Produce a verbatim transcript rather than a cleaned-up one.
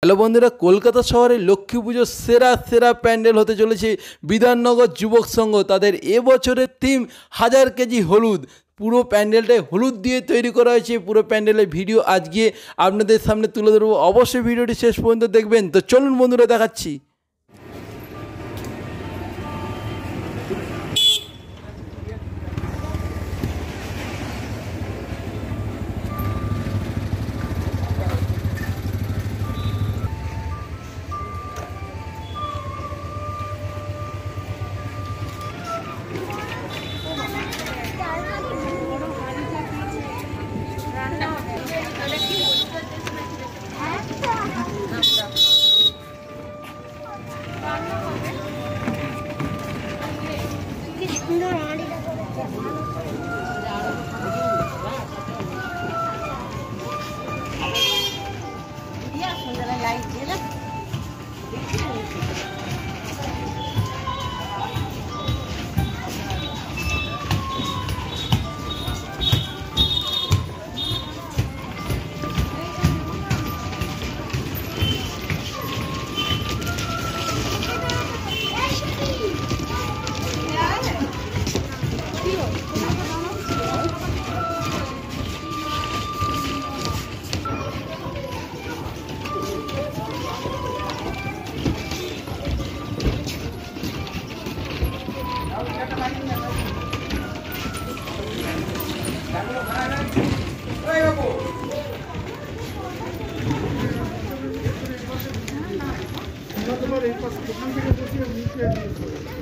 Hello বন্ধুরা, কলকাতা শহরে লক্ষ্মী পুজোর সেরা সেরা প্যান্ডেল হতে চলেছে বিধাননগর যুবক সংঘ। তাদের এবছরের থিম হাজার কেজি হলুদ। পুরো প্যান্ডেলটাই হলুদ দিয়ে তৈরি করা হয়েছে। পুরো প্যান্ডেলের ভিডিও আজকে আপনাদের সামনে তুলে ধরবো। অবশ্যই ভিডিওটি শেষ পর্যন্ত দেখবেন। তো চলুন বন্ধুরা, দেখাচ্ছি। তোমার এই পাশে দোকান থেকে বসে নিচে